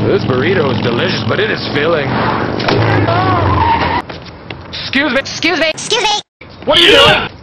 This burrito is delicious, but it is filling. Excuse me. Excuse me. Excuse me. What are you doing?